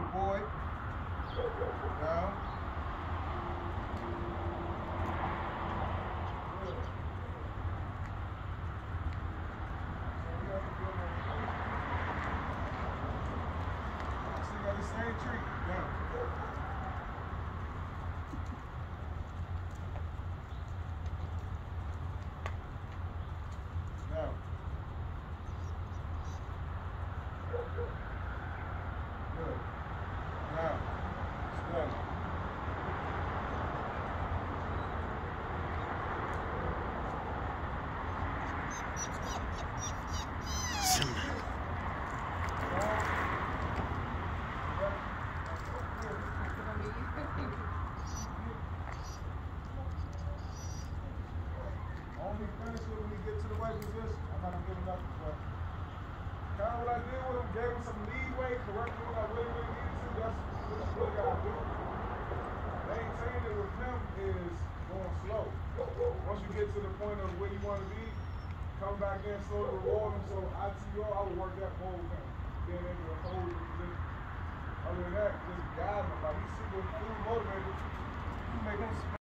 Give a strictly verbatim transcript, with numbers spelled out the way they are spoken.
boy. Down. Good. So you got the same treat. Down. Now. Good. Now. Slow. Only finish it when he get to the right position. I'm not gonna give him nothing, but kind of what I did with him, gave him some leeway, corrected what I really, really needed to. That's what you really gotta do. Maintaining it with him is going slow. Once you get to the point of where you want to be, come back in, slowly reward him. So I T O, I would work that more with him, being able to hold the position. Other than that, just guide him. Like he's super, super motivated. You make him